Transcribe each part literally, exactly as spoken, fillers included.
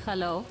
Hello.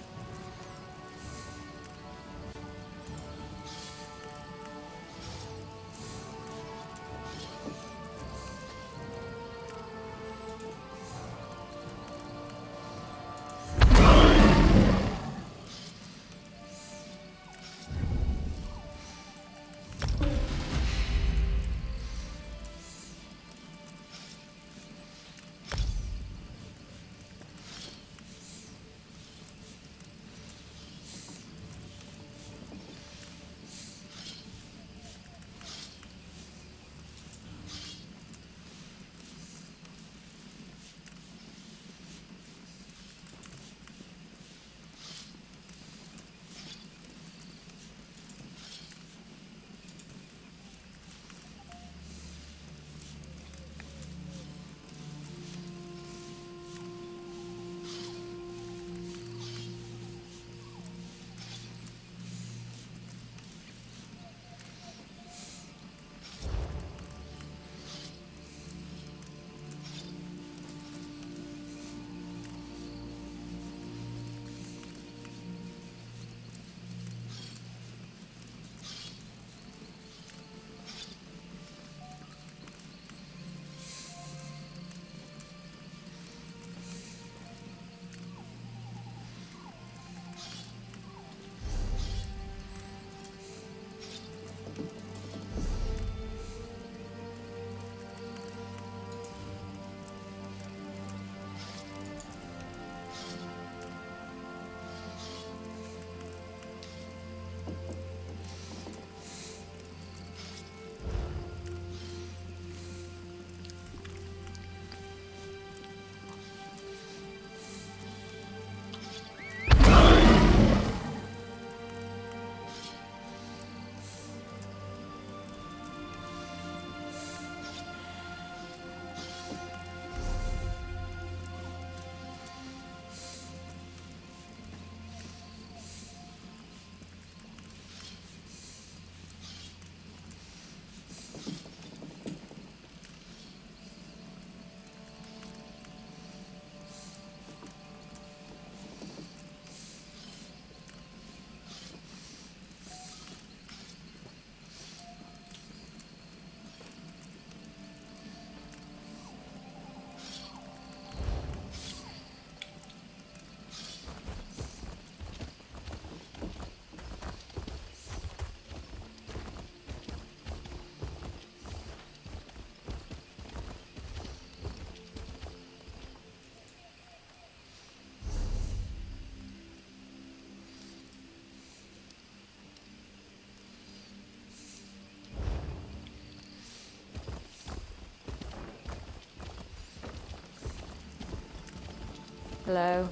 Hello.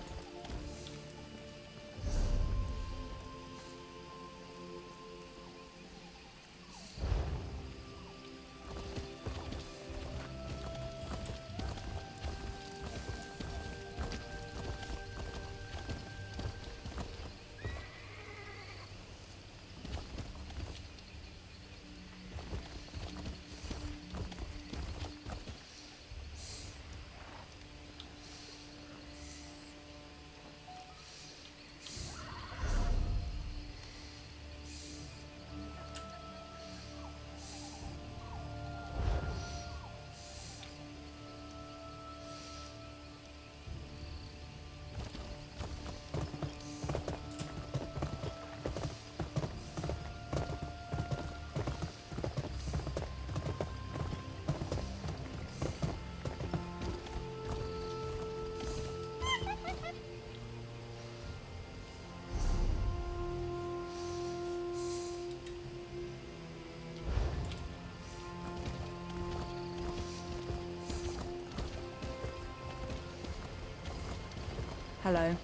Hello.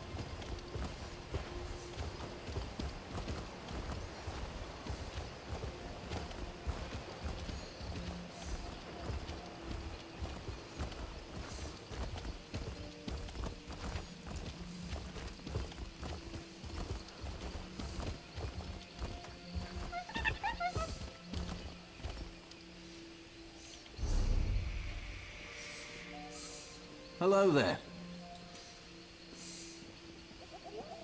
Hello there.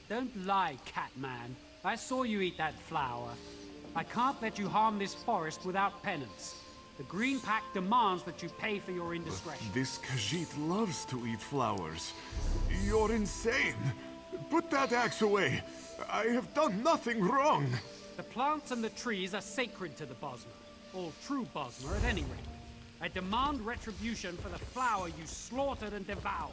Don't lie, Catman. I saw you eat that flower. I can't let you harm this forest without penance. The Green Pact demands that you pay for your indiscretion. This Khajiit loves to eat flowers. You're insane. Put that axe away. I have done nothing wrong. The plants and the trees are sacred to the Bosmer. All true Bosmer, at any rate. I demand retribution for the flower you slaughtered and devoured.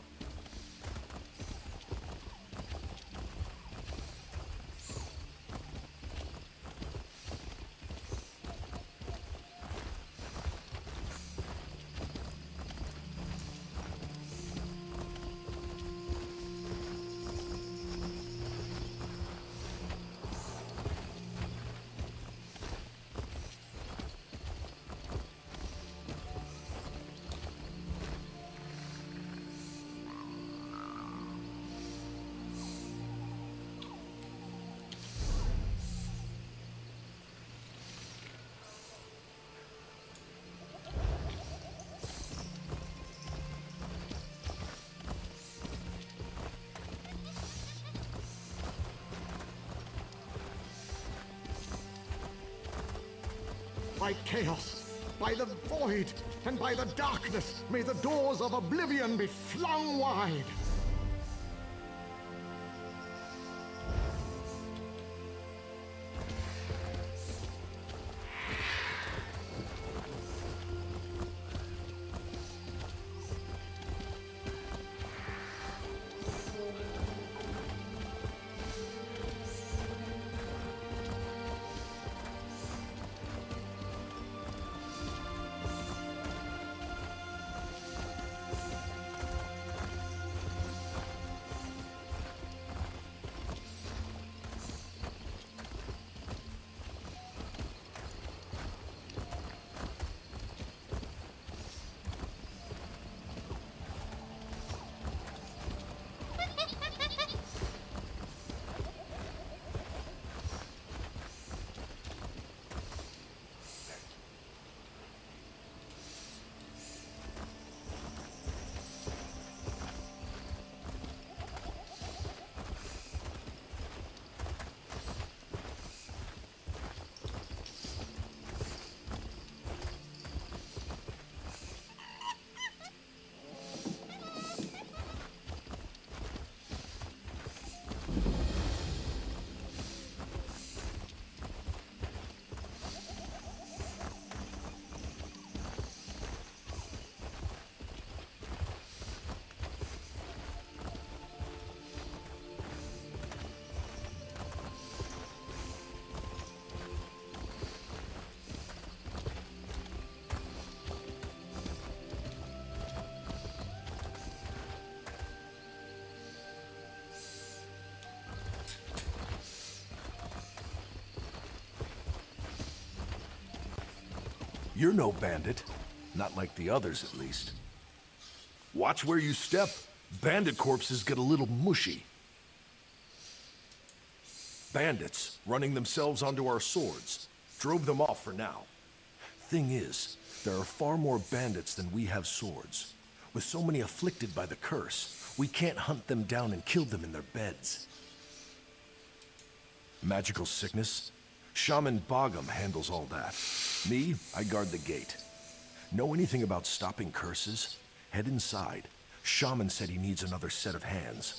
By chaos, by the void, and by the darkness, may the doors of oblivion be flung wide. You're no bandit. Not like the others, at least. Watch where you step. Bandit corpses get a little mushy. Bandits, running themselves onto our swords. Drove them off for now. Thing is, there are far more bandits than we have swords. With so many afflicted by the curse, we can't hunt them down and kill them in their beds. Magical sickness? Shaman Bogum handles all that. Me, I guard the gate. Know anything about stopping curses? Head inside. Shaman said he needs another set of hands.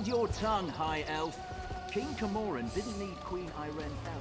Hold your tongue, High Elf. King Camoran didn't need Queen Irenne's help.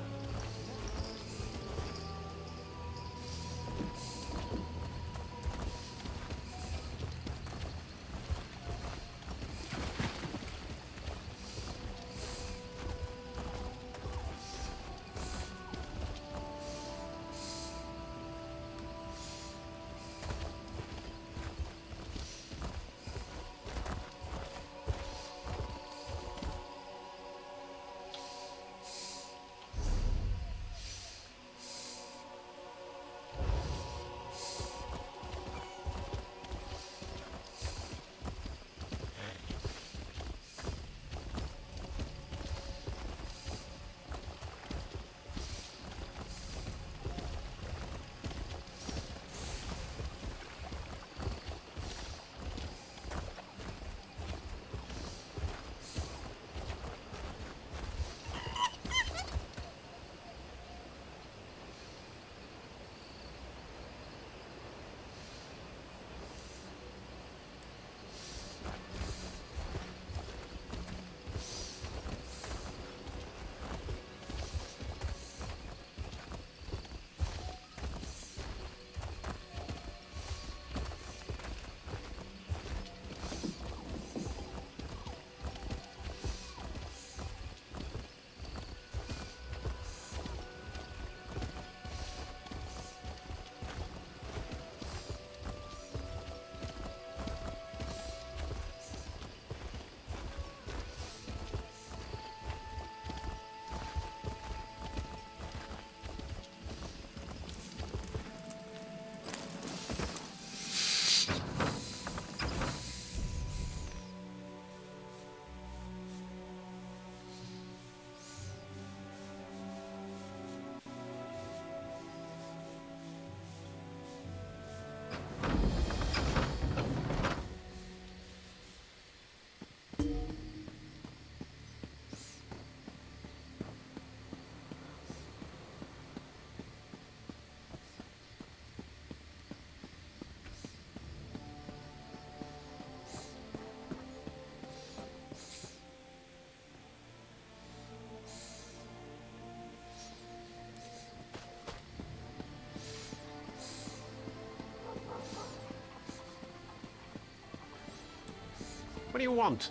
What do you want?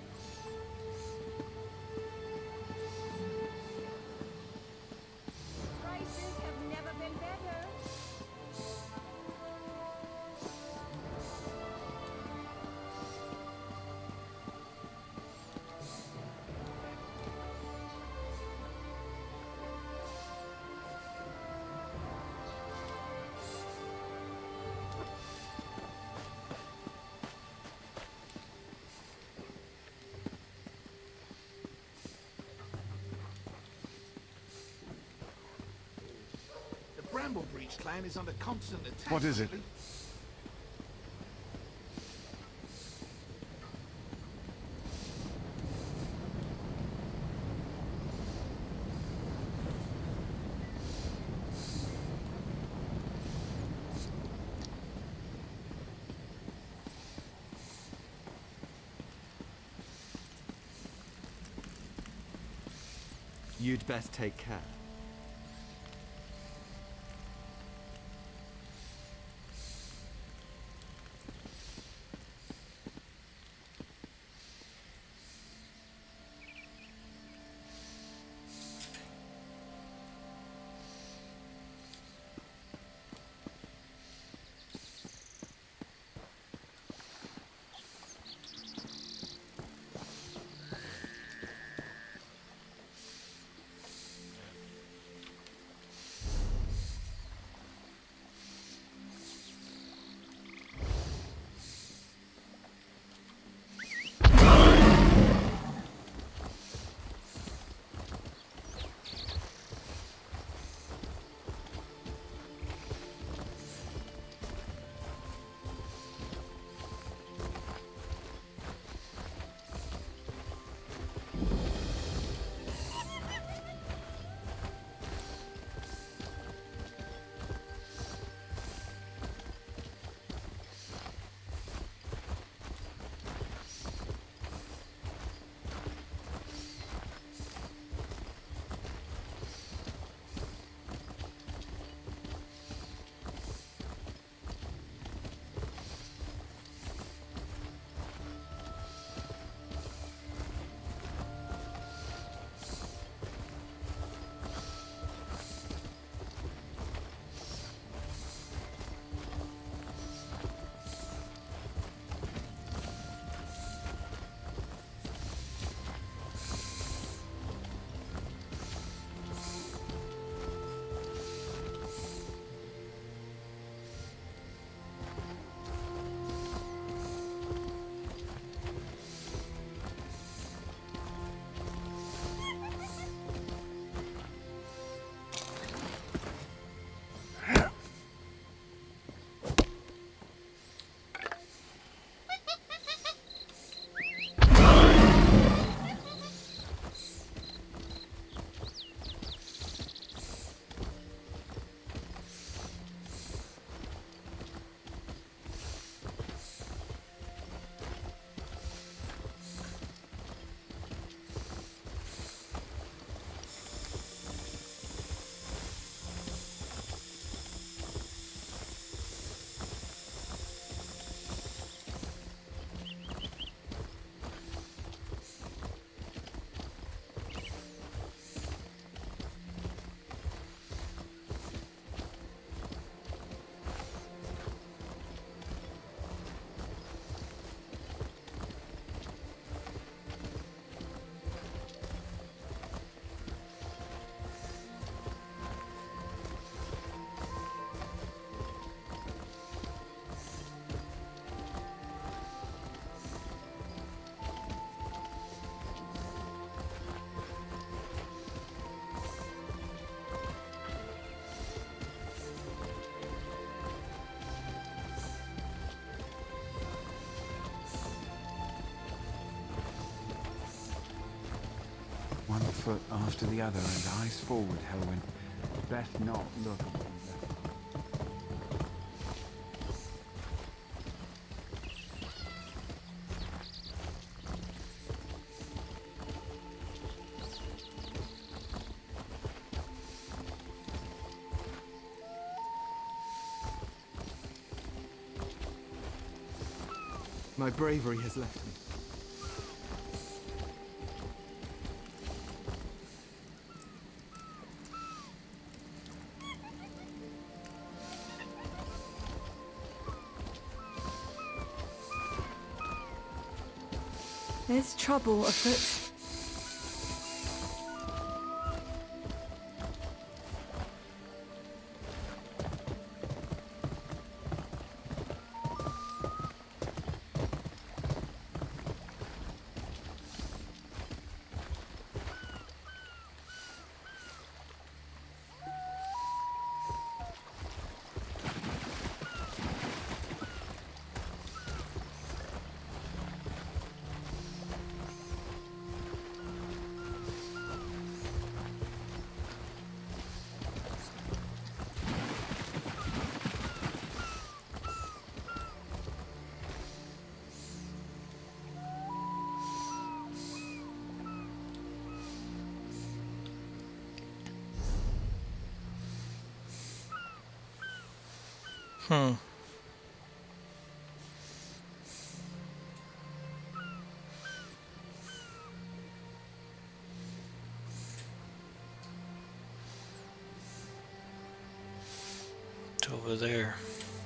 Prices have never been better. Bramblebreach clan is under constant attack. What is it? You'd best take care. foot after the other and eyes forward, Helwyn. Best not look at them. My bravery has left me. There's trouble afoot. Hmm. It's over there.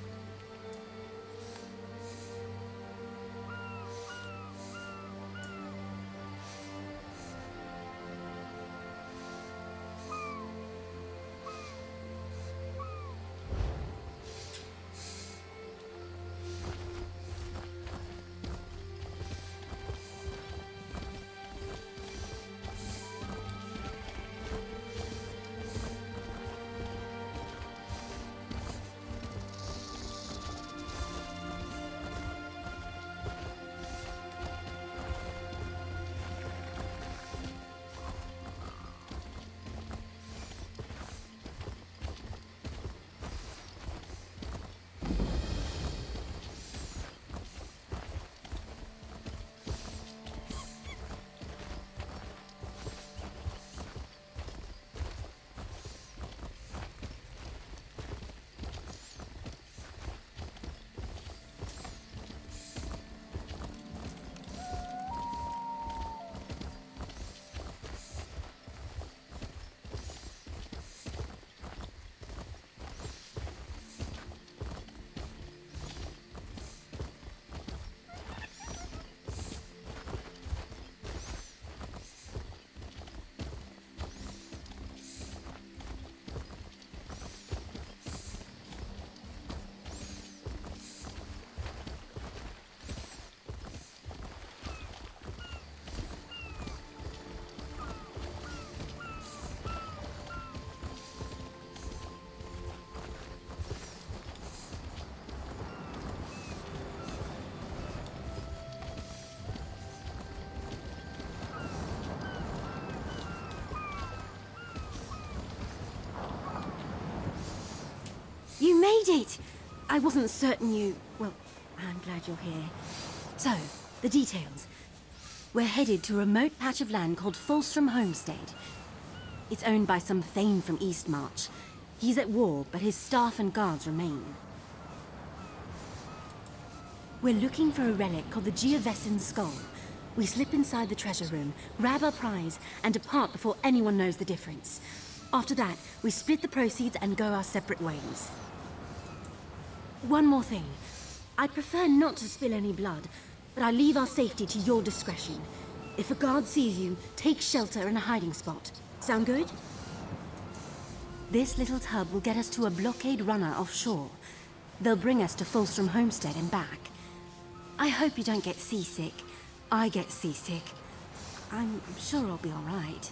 You made it! I wasn't certain you... Well, I'm glad you're here. So, the details. We're headed to a remote patch of land called Fulstrom Homestead. It's owned by some Thane from Eastmarch. He's at war, but his staff and guards remain. We're looking for a relic called the Geovessan Skull. We slip inside the treasure room, grab our prize, and depart before anyone knows the difference. After that, we split the proceeds and go our separate ways. One more thing. I'd prefer not to spill any blood, but I leave our safety to your discretion. If a guard sees you, take shelter in a hiding spot. Sound good? This little tub will get us to a blockade runner offshore. They'll bring us to Fulstrom Homestead and back. I hope you don't get seasick. I get seasick. I'm sure I'll be all right.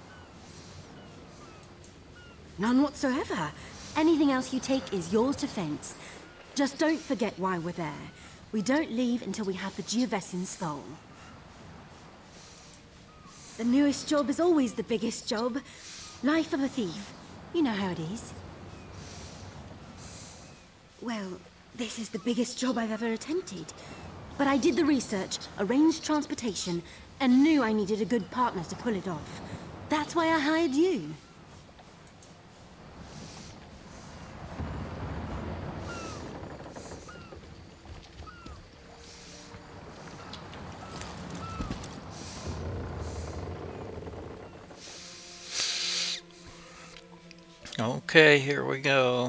None whatsoever. Anything else you take is yours to fence. Just don't forget why we're there. We don't leave until we have the Geovessan Skull. The newest job is always the biggest job. Life of a thief. You know how it is. Well, this is the biggest job I've ever attempted. But I did the research, arranged transportation, and knew I needed a good partner to pull it off. That's why I hired you. Okay, here we go.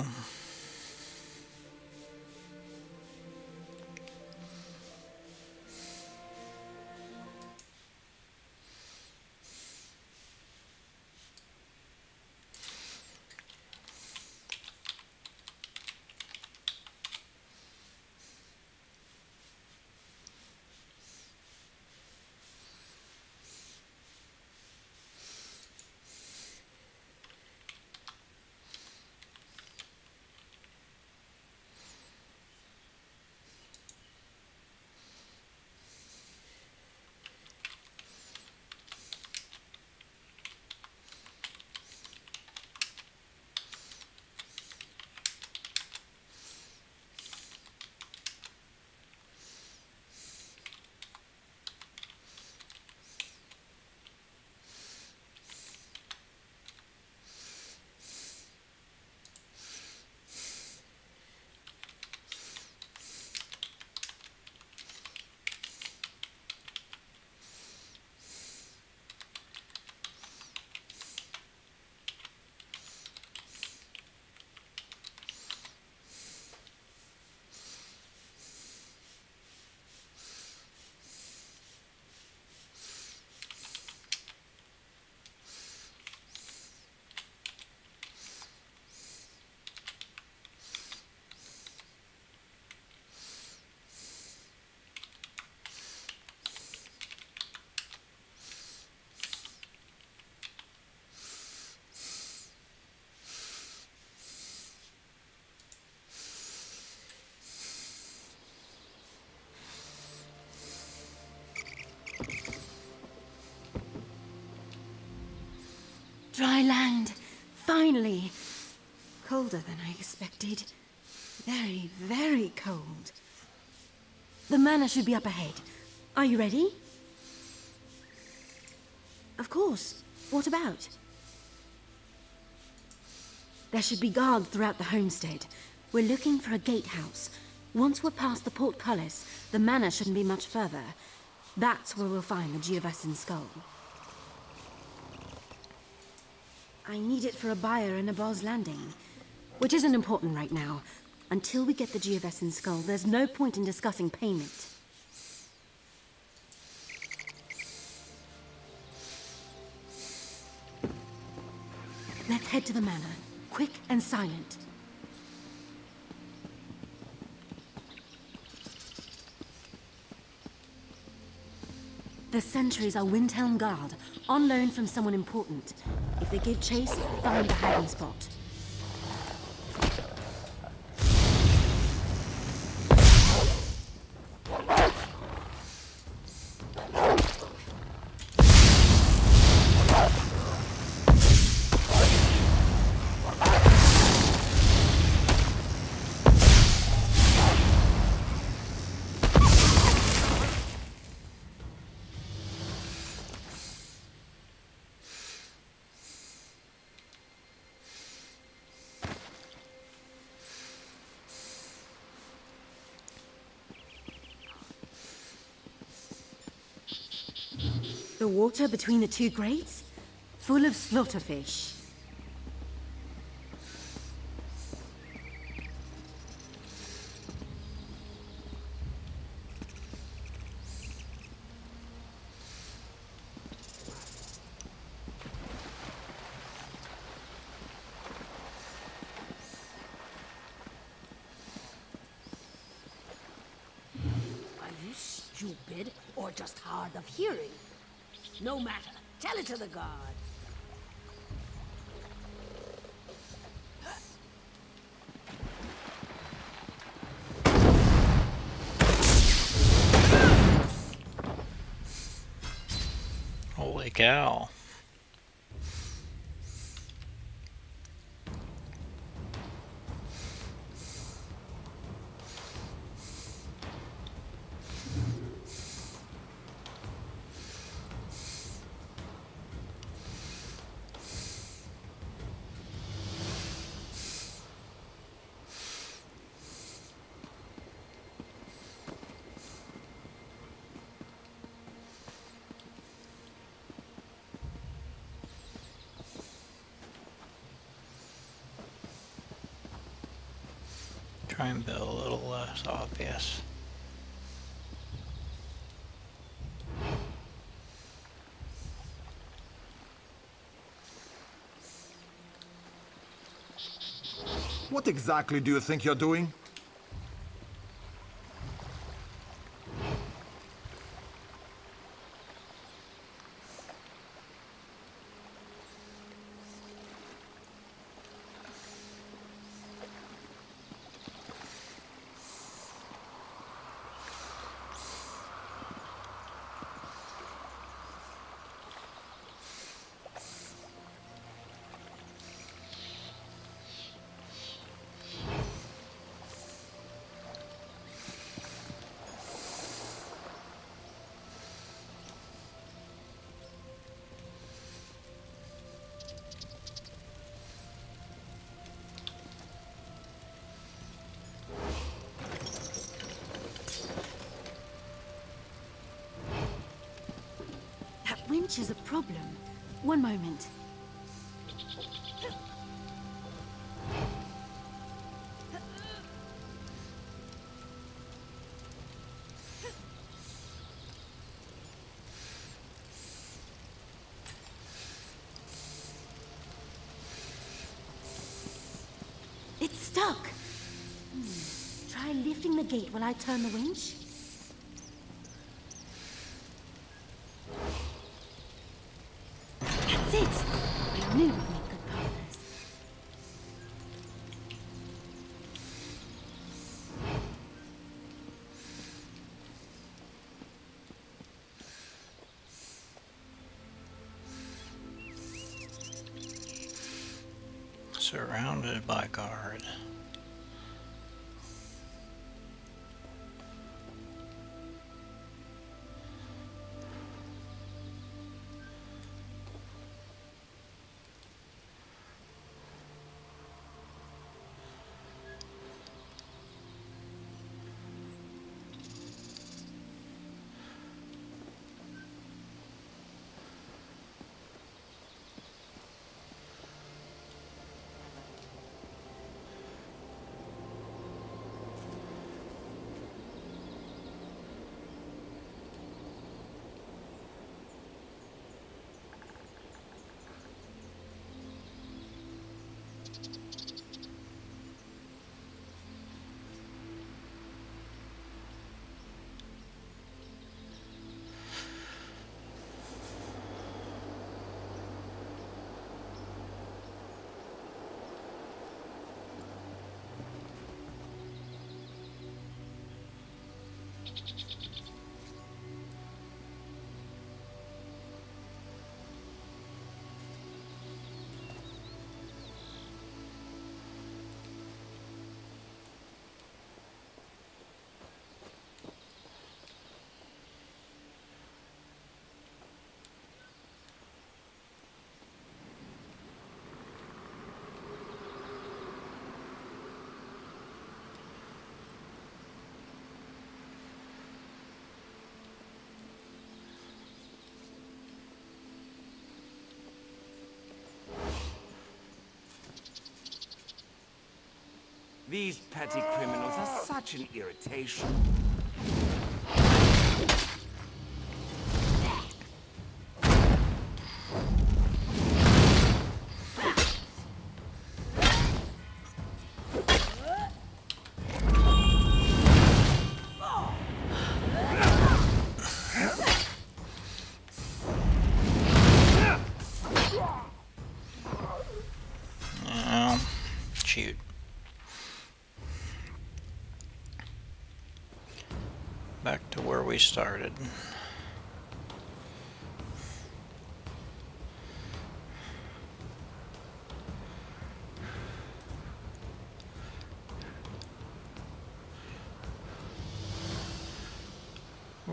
Dry land. Finally. Colder than I expected. Very, very cold. The manor should be up ahead. Are you ready? Of course. What about? There should be guards throughout the homestead. We're looking for a gatehouse. Once we're past the portcullis, the manor shouldn't be much further. That's where we'll find the Geovessan skull. I need it for a buyer in a Boz landing, which isn't important right now. Until we get the Geovessan skull, there's no point in discussing payment. Let's head to the manor, quick and silent. The sentries are Windhelm Guard, on loan from someone important. If they give chase, find the hiding spot. The water between the two grates? Full of slaughterfish. Are you stupid or just hard of hearing? No matter. Tell it to the guard. Holy cow. Try and build a little less obvious. What exactly do you think you're doing? That winch is a problem. One moment. It's stuck. Hmm. Try lifting the gate while I turn the winch. That's it. I knew we'd make good partners. Surrounded by guard. These petty criminals are such an irritation. Oh, shoot. Back to where we started.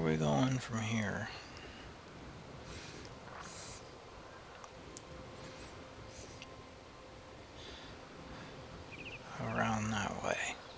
are we going from here? Around that way.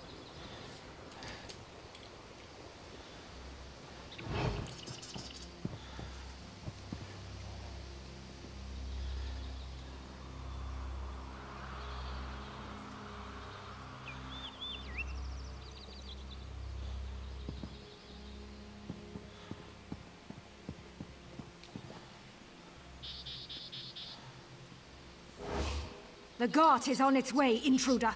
The Gart is on its way, intruder.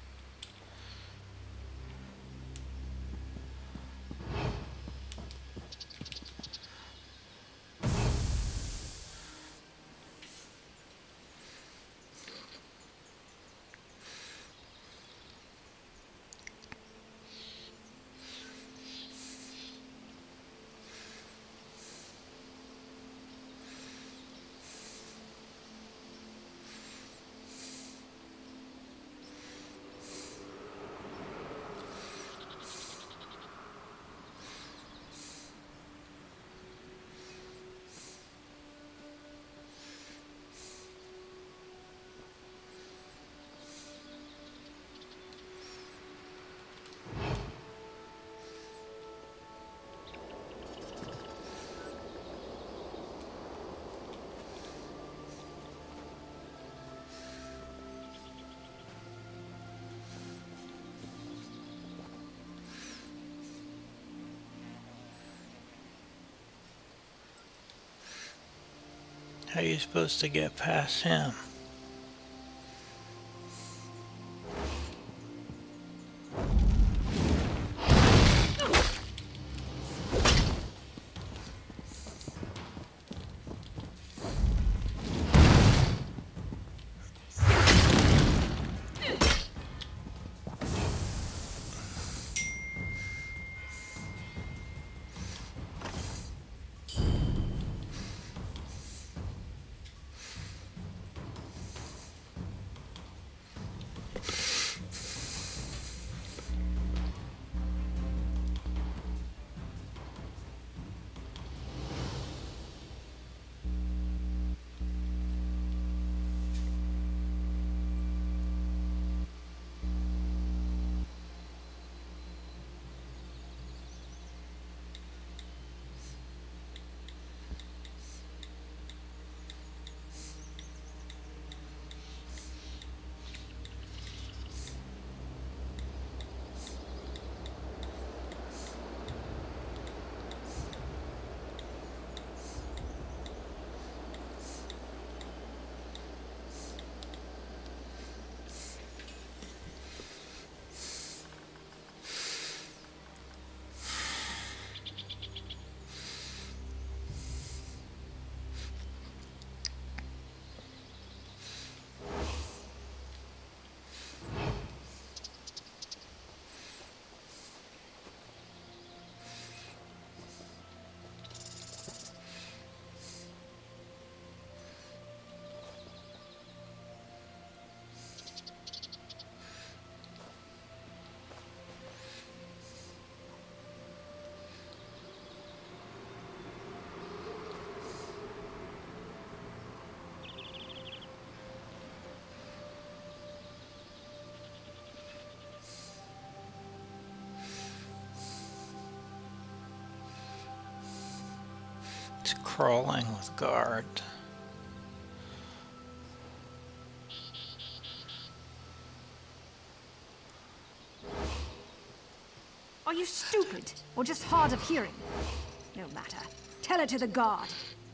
How are you supposed to get past him? It's crawling with guard. Are you stupid, or just hard of hearing? No matter. Tell it to the guard.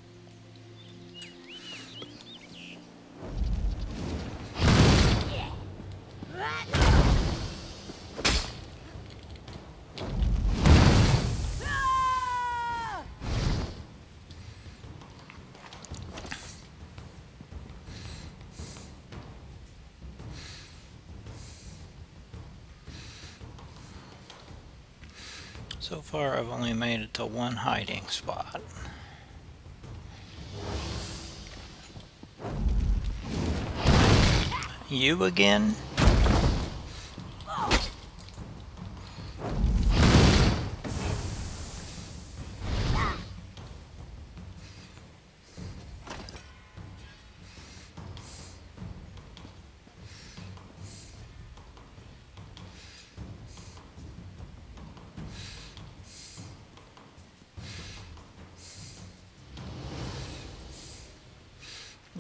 So far, I've only made it to one hiding spot. You again?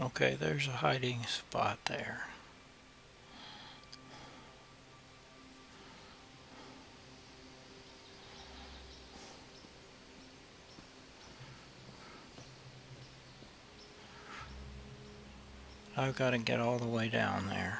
Okay, there's a hiding spot there. I've got to get all the way down there.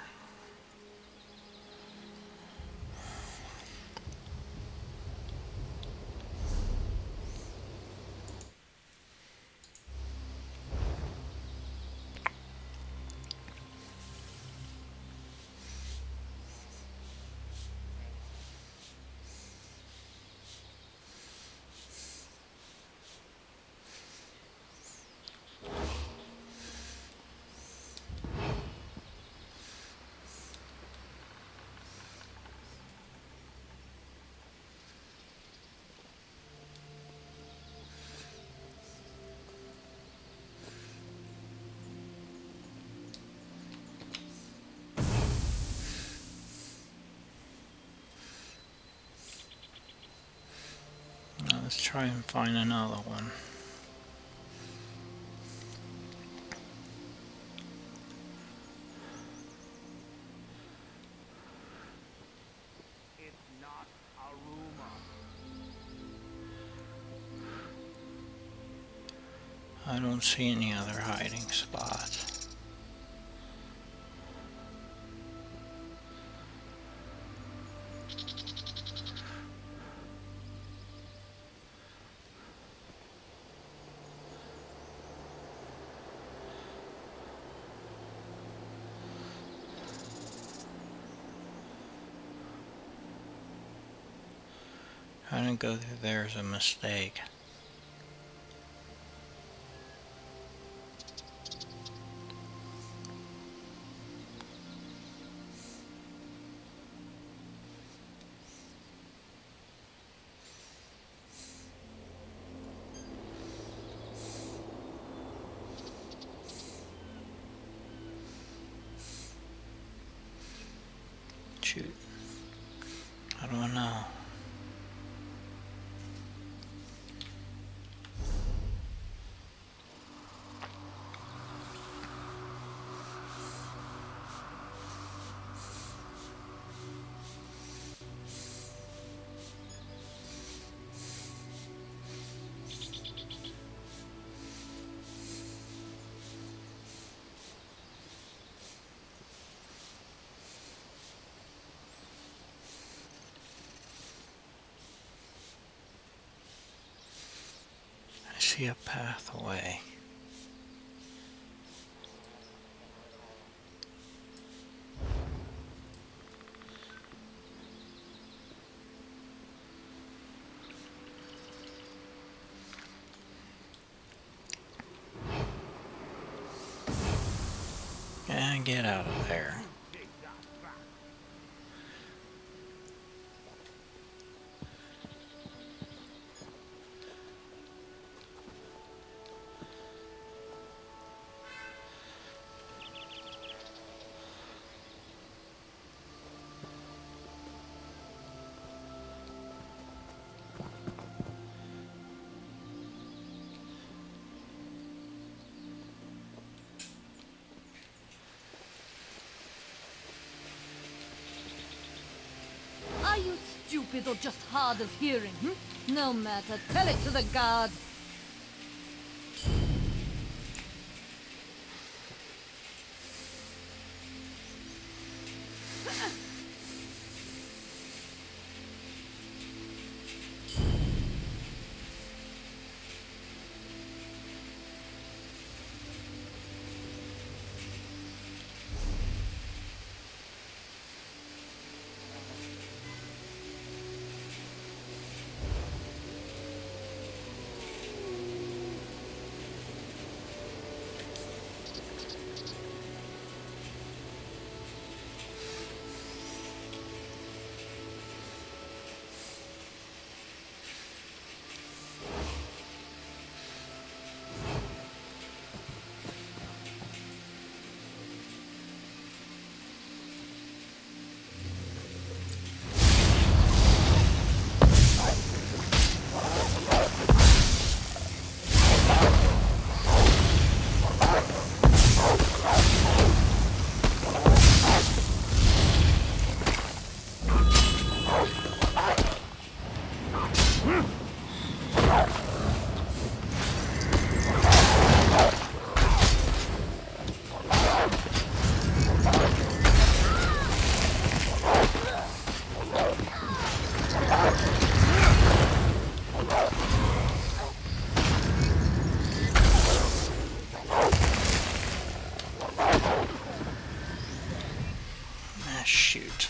Now let's try and find another one. It's not a rumor. I don't see any other hiding spots. Trying to go through there is a mistake. Shoot. I don't know. I see a pathway. And get out of there. Are you stupid or just hard of hearing, hmm? No matter, tell it to the guard. Ah, shoot.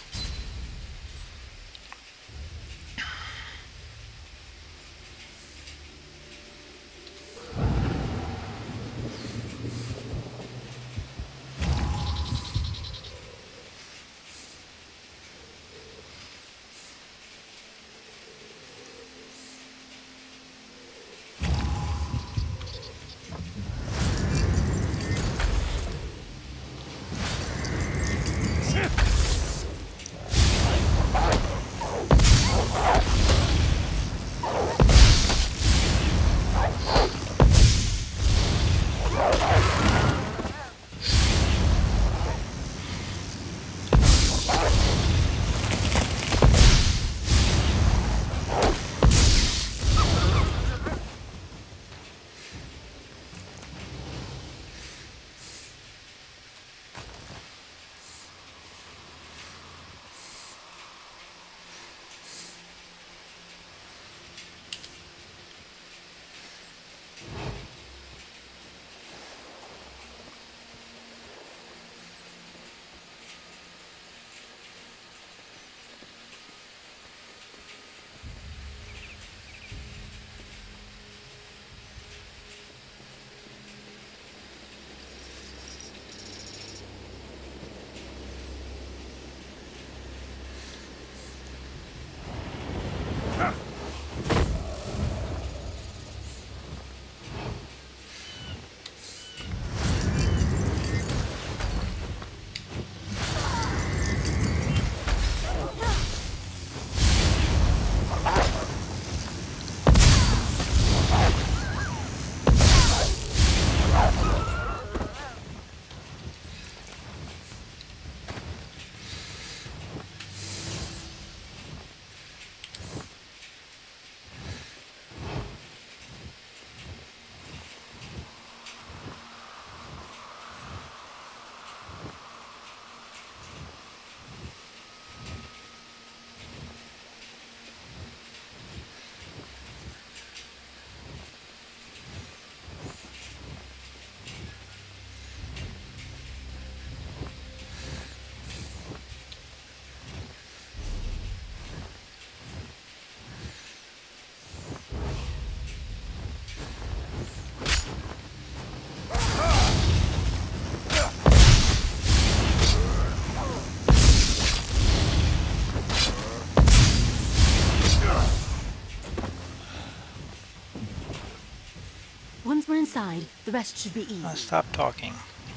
Once we're inside, the rest should be easy. Uh, stop talking.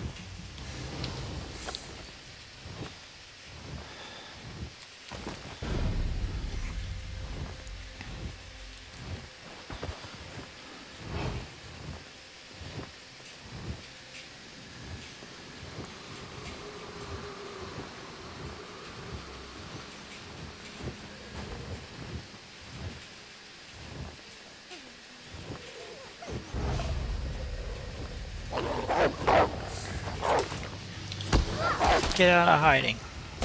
Get out of hiding.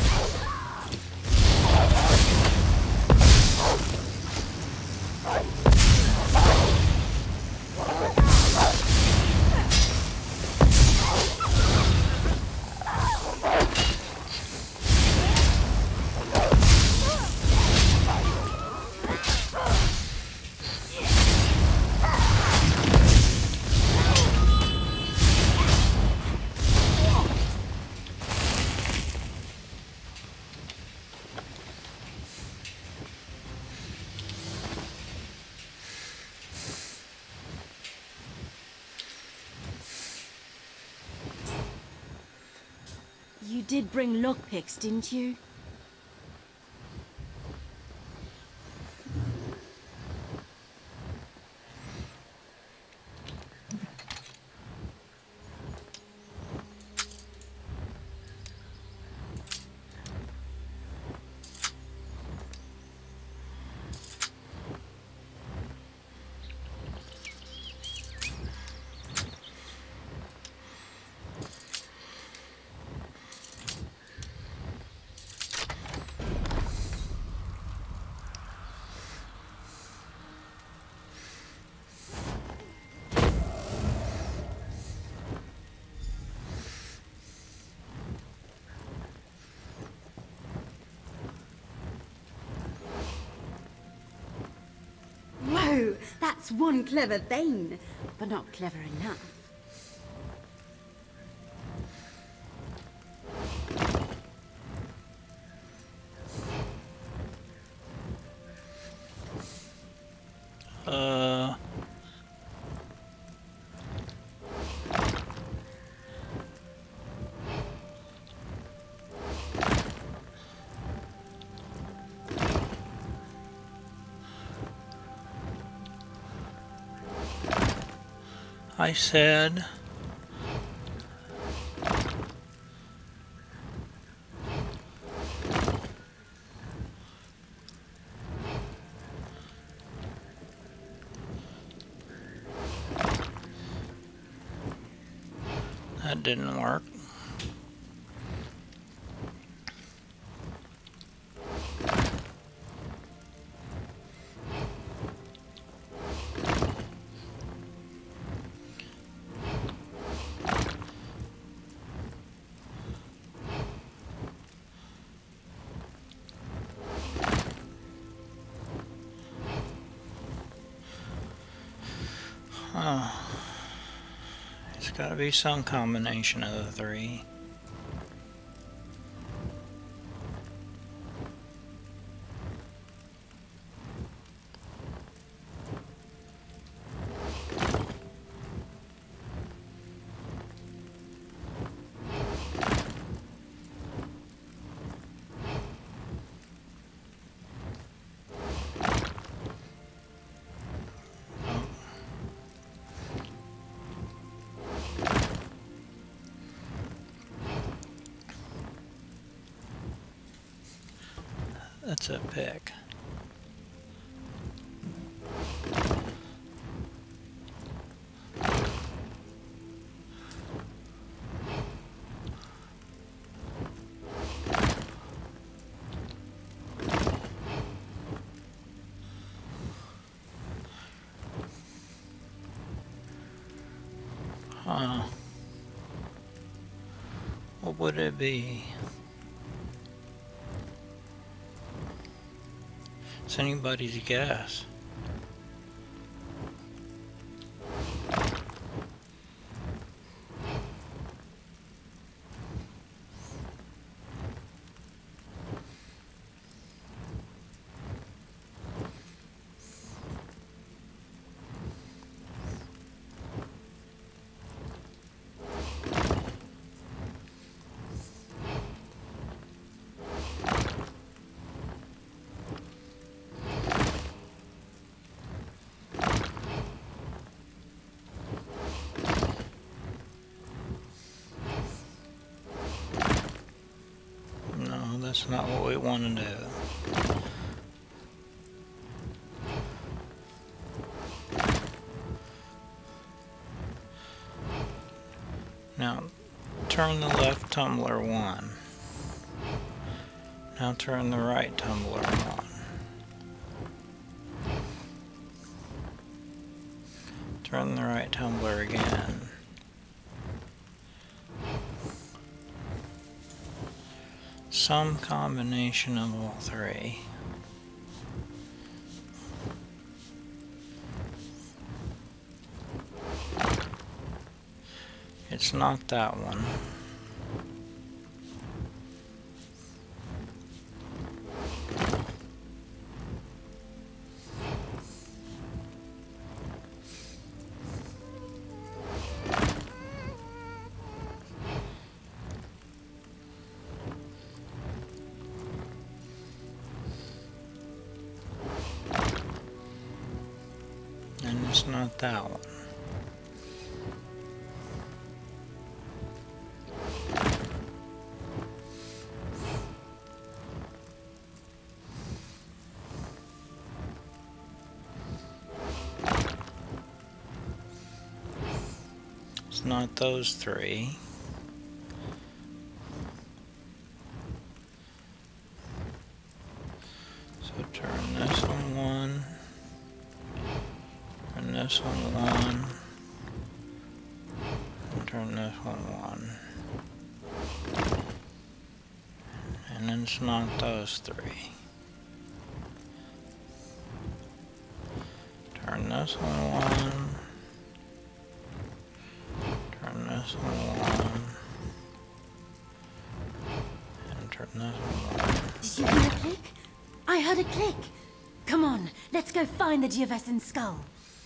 You did bring lockpicks, didn't you? That's one clever Thane, but not clever enough. Uh... I said... That didn't work. Huh. It's gotta be some combination of the three. That's a pick. Huh. What would it be? It's anybody's guess. That's not what we want to do. Now, turn the left tumbler one. Now turn the right tumbler one. Turn the right tumbler again. Some combination of all three. It's not that one. And it's not that one. It's not those three. So turn this one one. Turn this one one. And turn this one one. And then it's not those three. Turn this one on. Turn this one on. And turn this one on. Did you hear a click? I heard a click. Come on, let's go find the Geovessan skull.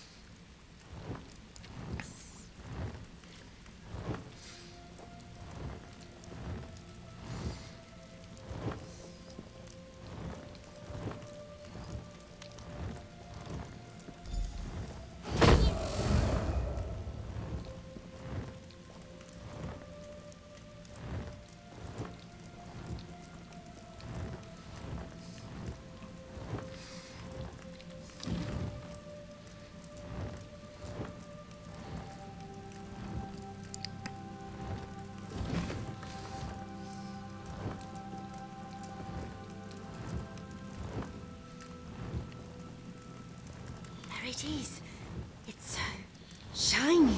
There it is. It's so shiny.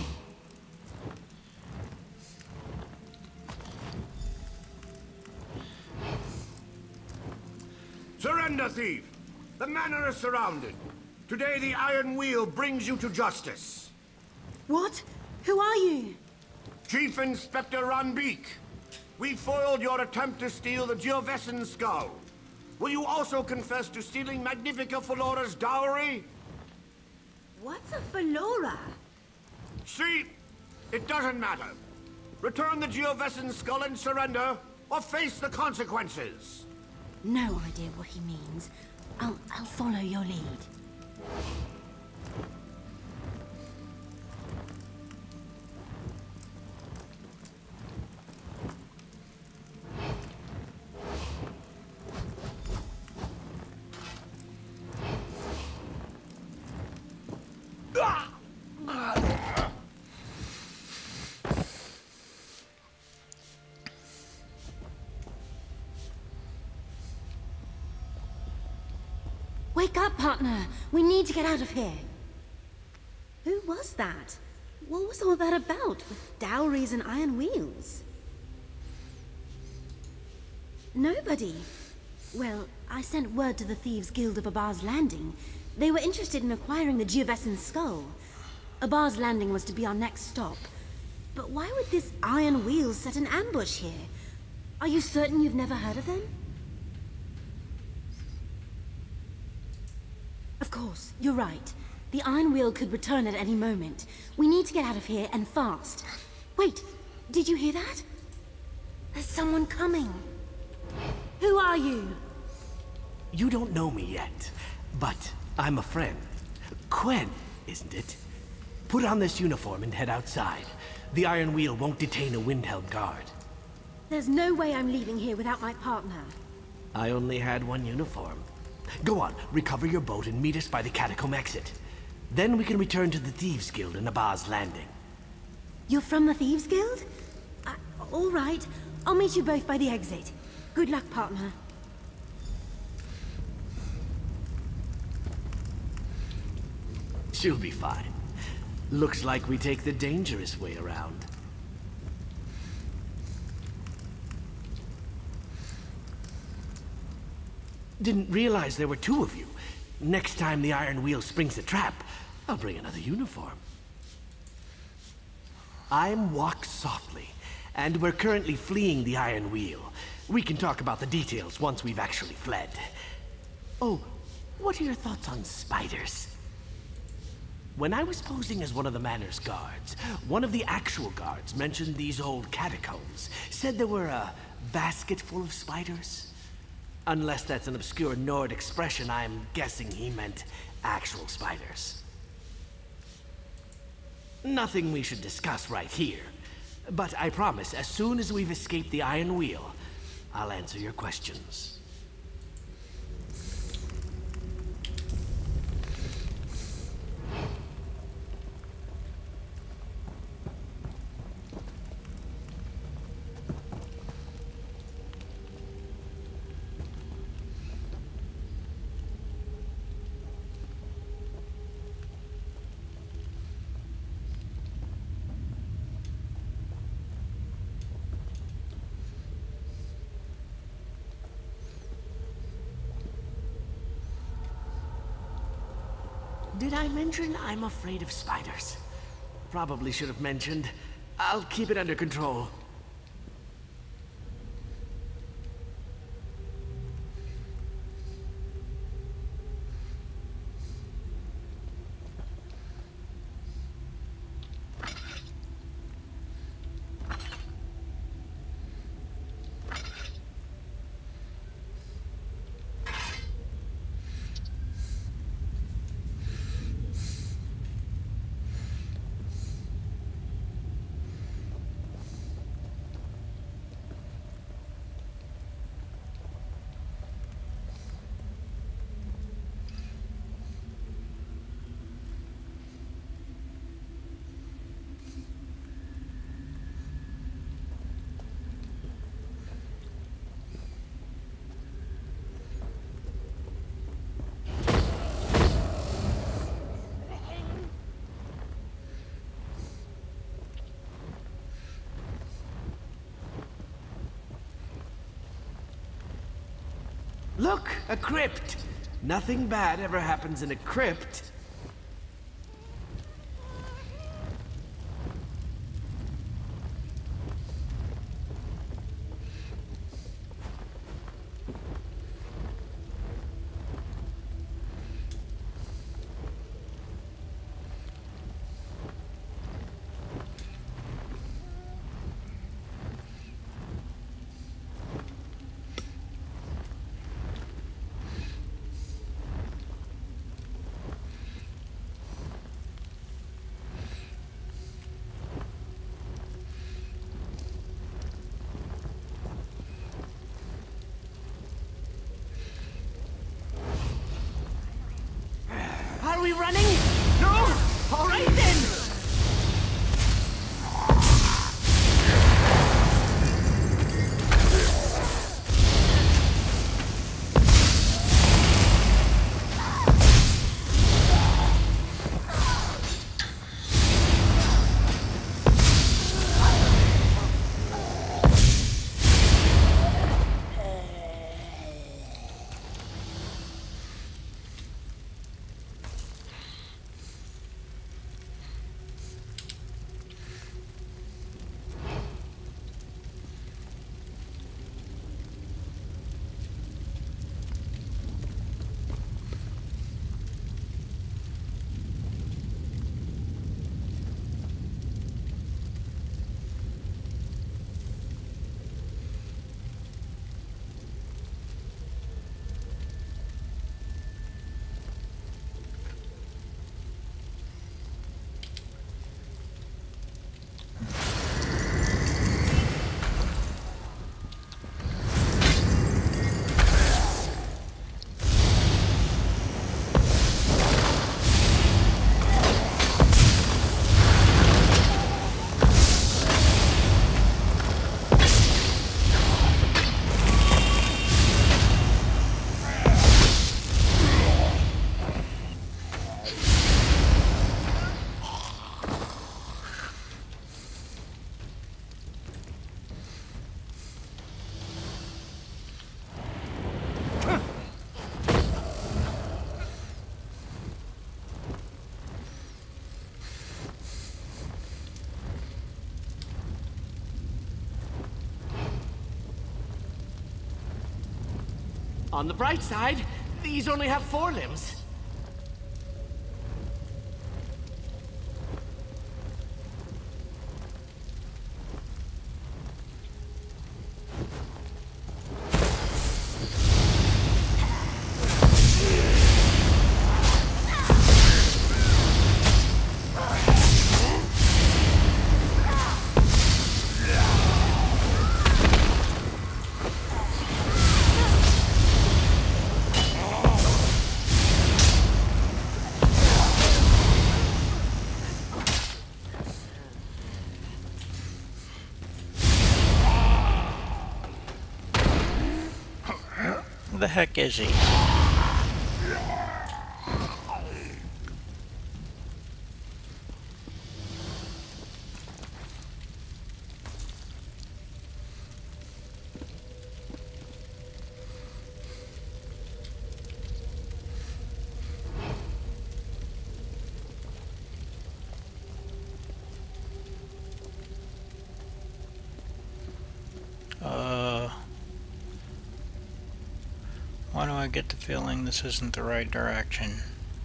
Surrender, thief! The manor is surrounded. Today the Iron Wheel brings you to justice. What? Who are you? Chief Inspector Ranbeek. We foiled your attempt to steal the Geovessan skull. Will you also confess to stealing Magnifica Felora's dowry? What's a Felora? See? It doesn't matter. Return the Geovessan skull and surrender, or face the consequences. No idea what he means. I'll, I'll follow your lead. Wake up, partner! We need to get out of here! Who was that? What was all that about, with dowries and iron wheels? Nobody. Well, I sent word to the Thieves Guild of Abar's Landing. They were interested in acquiring the Geovessan skull. Abar's Landing was to be our next stop. But why would this iron wheel set an ambush here? Are you certain you've never heard of them? Of course, you're right. The Iron Wheel could return at any moment. We need to get out of here, and fast. Wait, did you hear that? There's someone coming. Who are you? You don't know me yet, but I'm a friend. Quen, isn't it? Put on this uniform and head outside. The Iron Wheel won't detain a Windhelm guard. There's no way I'm leaving here without my partner. I only had one uniform. Go on, recover your boat and meet us by the catacomb exit. Then we can return to the Thieves Guild in Abar's Landing. You're from the Thieves Guild? Uh, all right. I'll meet you both by the exit. Good luck, partner. She'll be fine. Looks like we take the dangerous way around. Didn't realize there were two of you. Next time the Iron Wheel springs a trap, I'll bring another uniform. I'm Walk Softly, and we're currently fleeing the Iron Wheel. We can talk about the details once we've actually fled. Oh, what are your thoughts on spiders? When I was posing as one of the manor's guards, one of the actual guards mentioned these old catacombs, said there were a basket full of spiders. Unless that's an obscure Nord expression, I'm guessing he meant actual spiders. Nothing we should discuss right here. But I promise, as soon as we've escaped the Iron Wheel, I'll answer your questions. did I mention I'm afraid of spiders? Probably should have mentioned. I'll keep it under control. Look, a crypt. Nothing bad ever happens in a crypt. Are we running? No? All right then! On the bright side, these only have four limbs. Who the heck is he? I get the feeling this isn't the right direction.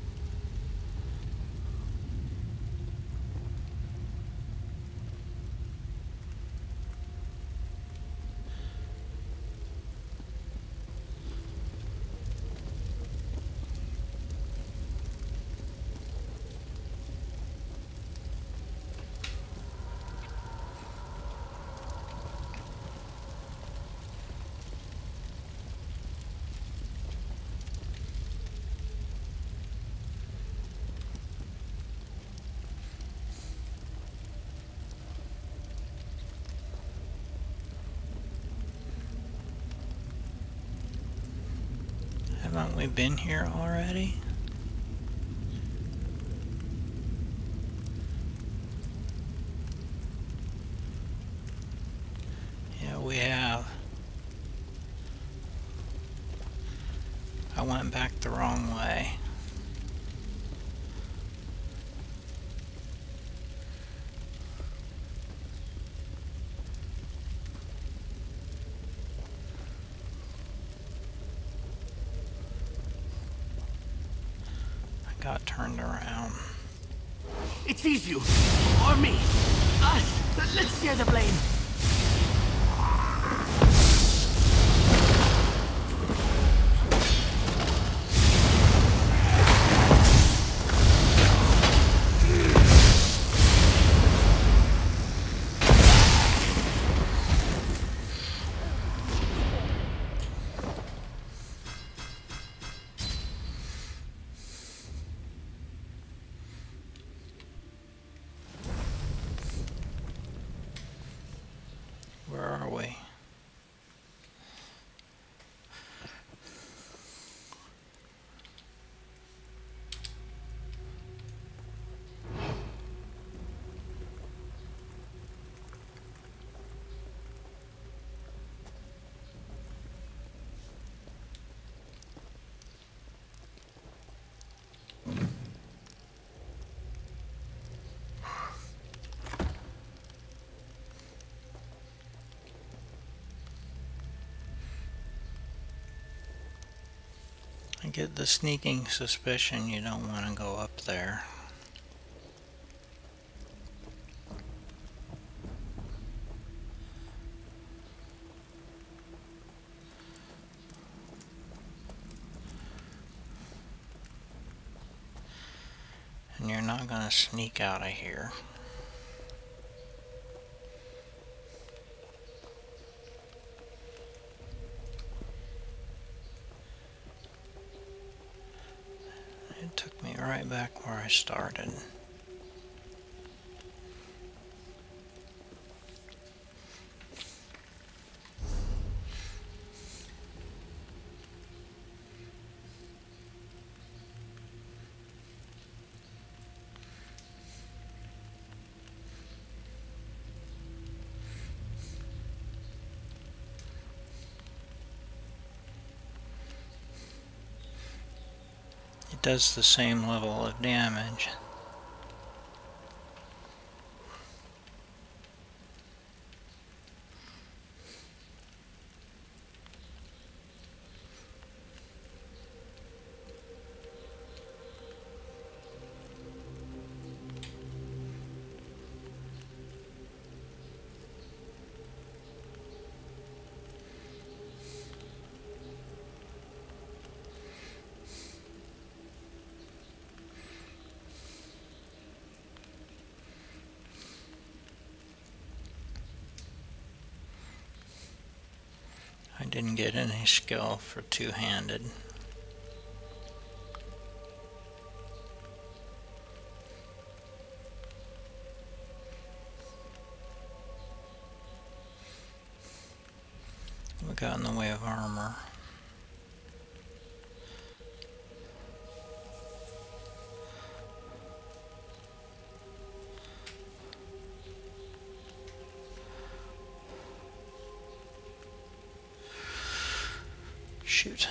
Haven't we been here already? Yeah, we have. I went back the wrong way. Got turned around. It's these you, or me, us. Let's share the blame. Where are we? I get the sneaking suspicion you don't want to go up there. And you're not going to sneak out of here. It took me right back where I started. It does the same level of damage. I didn't get any skill for two-handed. We got in the way of armor. Shoot.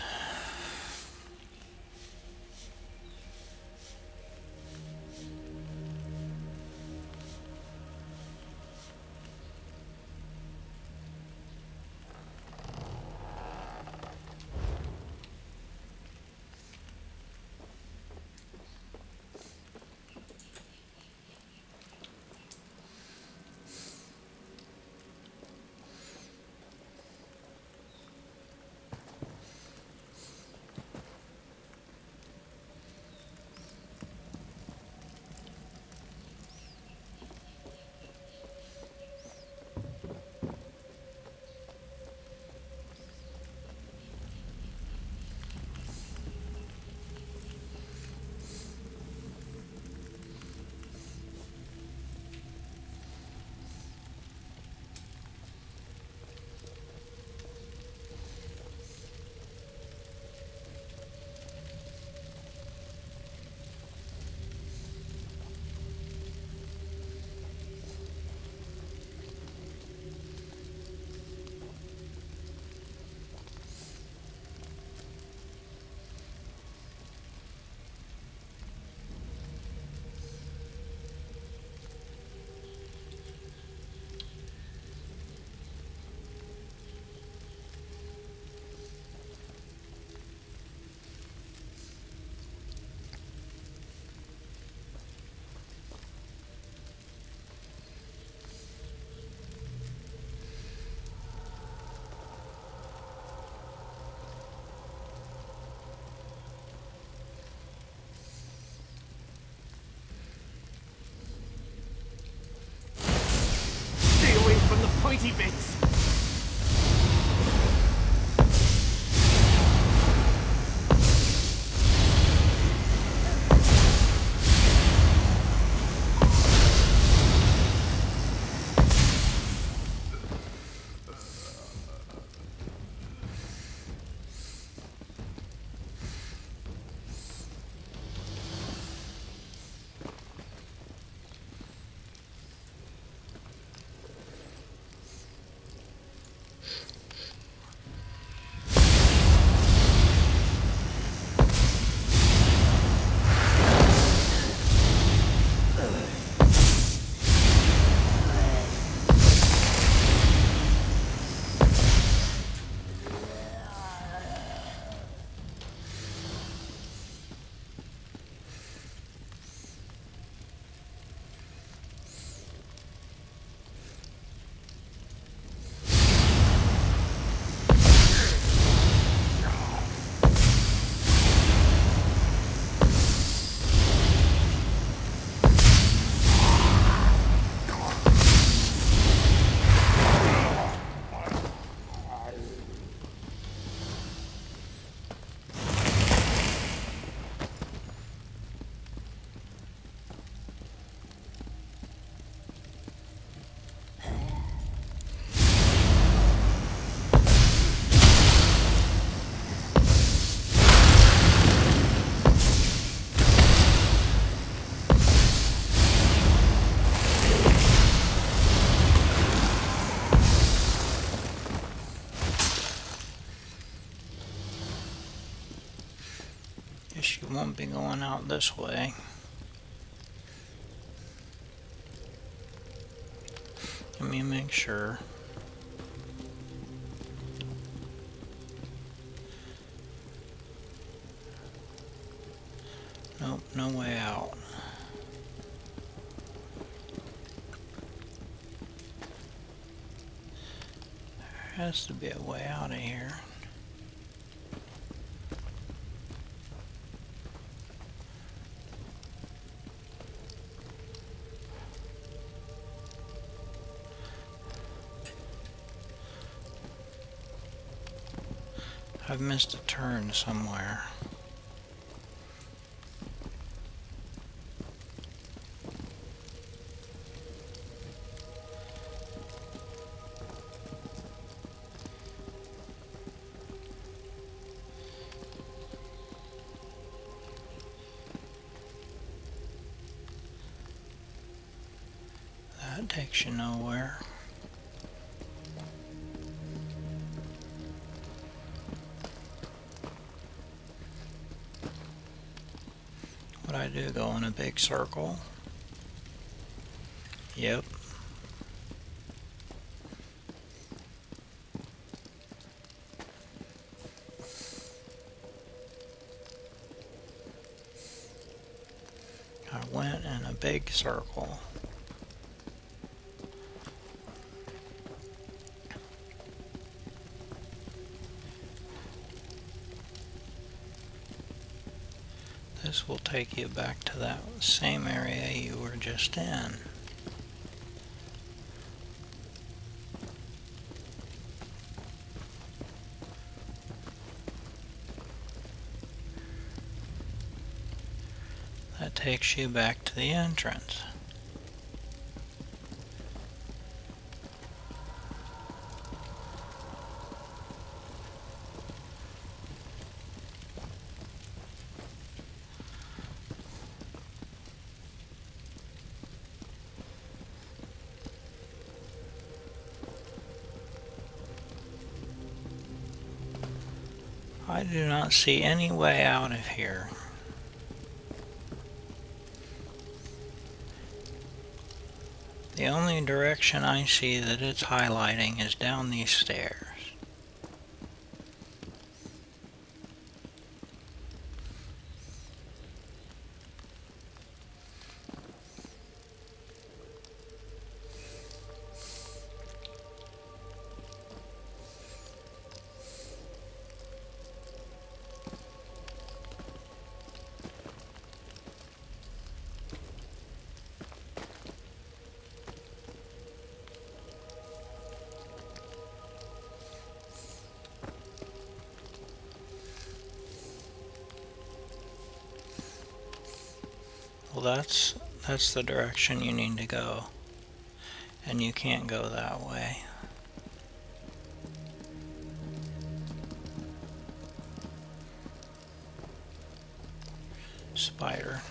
be going out this way. Let me make sure. Nope, no way out. There has to be a way out of here. I've missed a turn somewhere. That takes you nowhere. What I do, go in a big circle? Yep. I went in a big circle. This will take you back to that same area you were just in. That takes you back to the entrance. I do not see any way out of here. The only direction I see that it's highlighting is down these stairs. Well, that's that's the direction you need to go, and you can't go that way. Spider.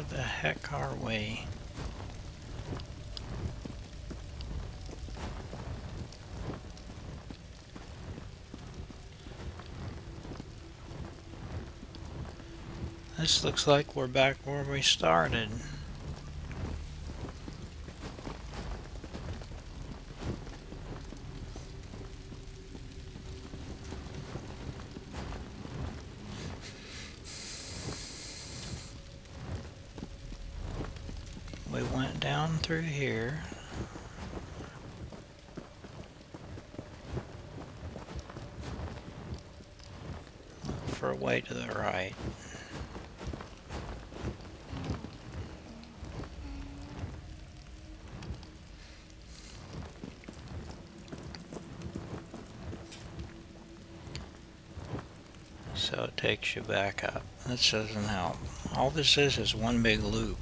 Where the heck are we? This looks like we're back where we started. We went down through here. Look for a way to the right. So it takes you back up. This doesn't help. All this is is one big loop.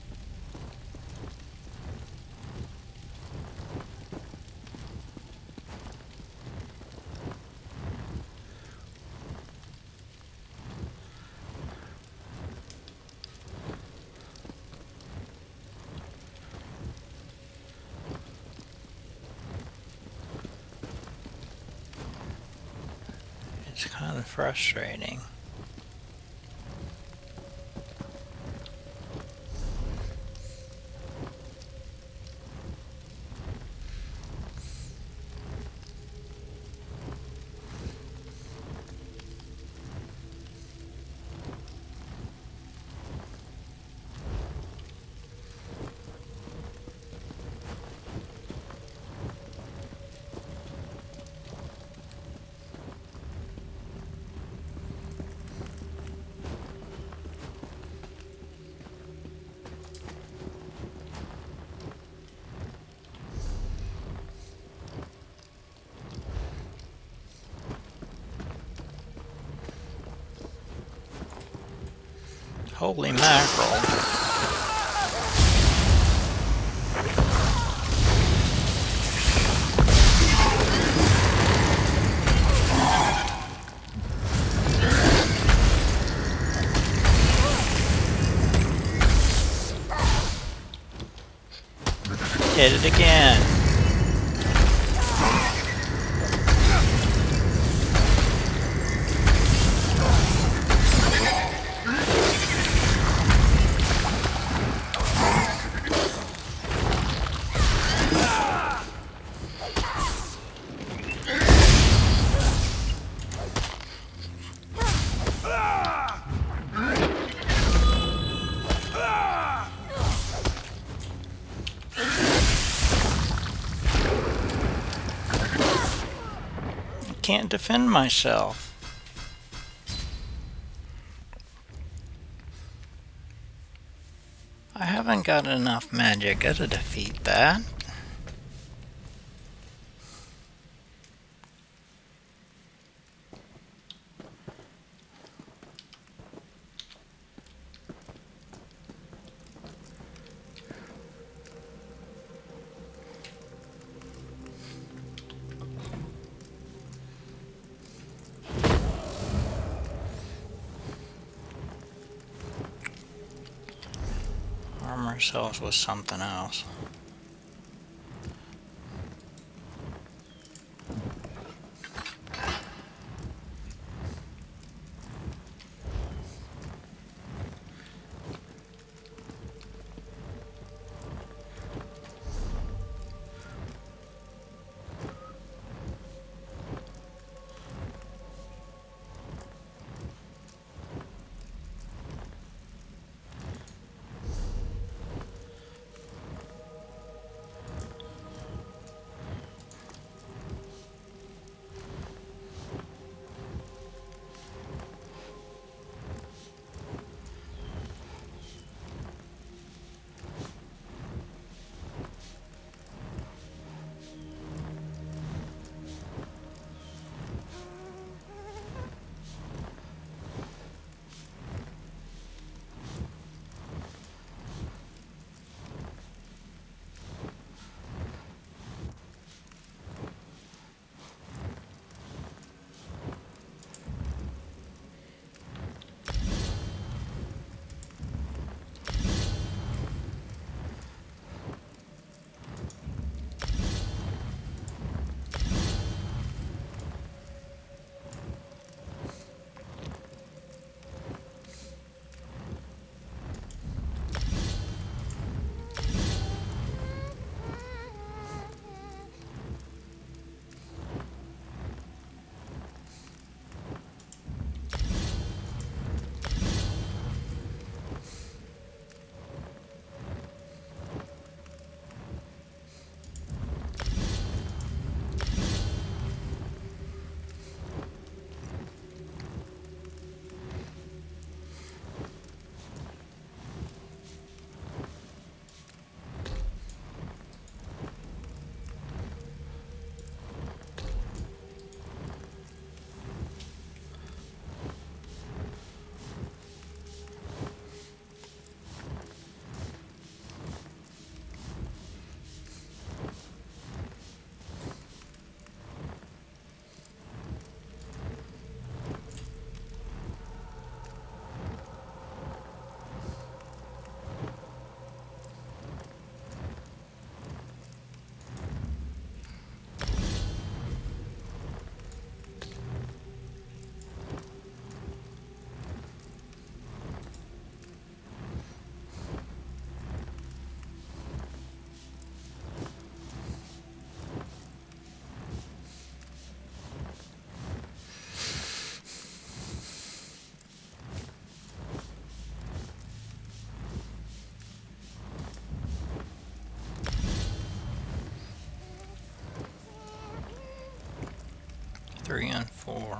It's kind of frustrating. Holy mackerel. Hit it again. Can't defend myself. I haven't got enough magic to defeat that. Arm ourselves with something else. Three and four.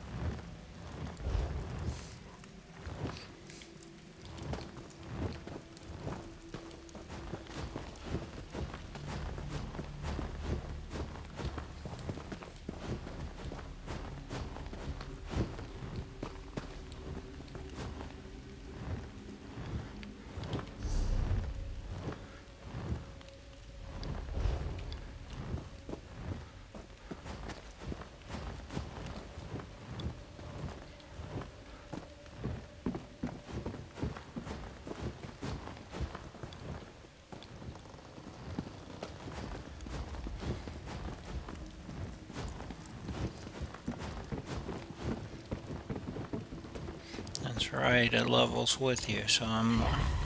That's right, it levels with you, so I'm...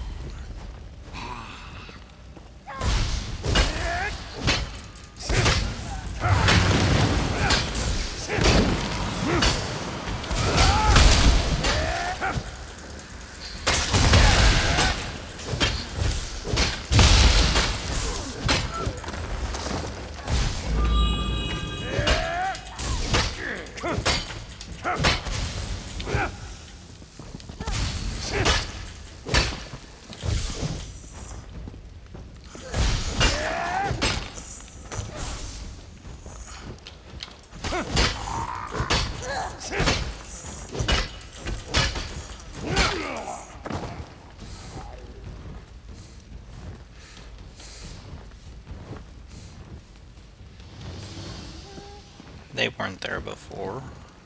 They weren't there before.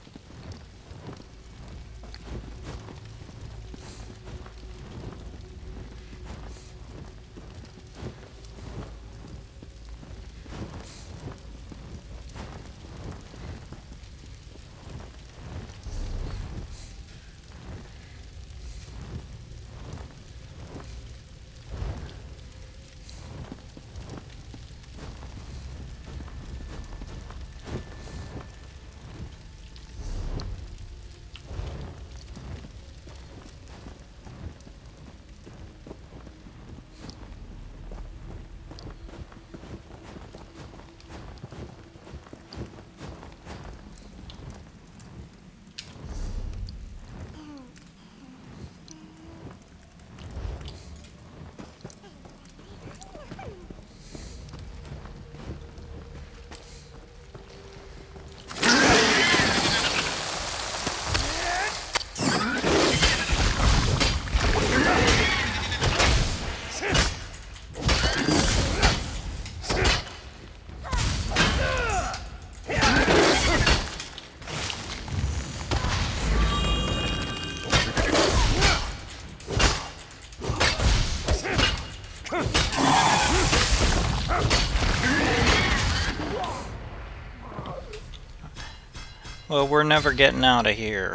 Well, we're never getting out of here.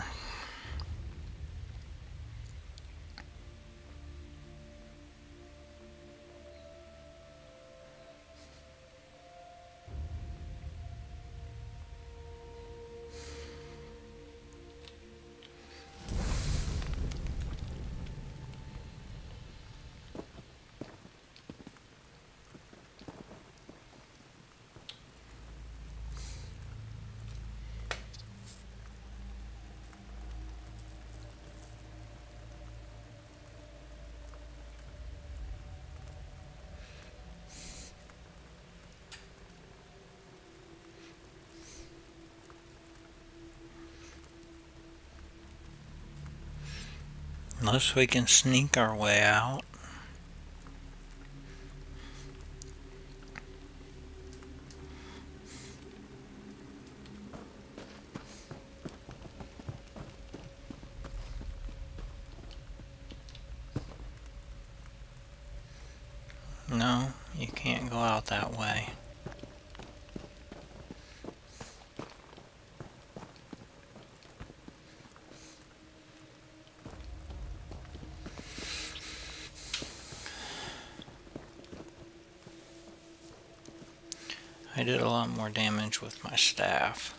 Unless we can sneak our way out. No, you can't go out that way. I did a lot more damage with my staff.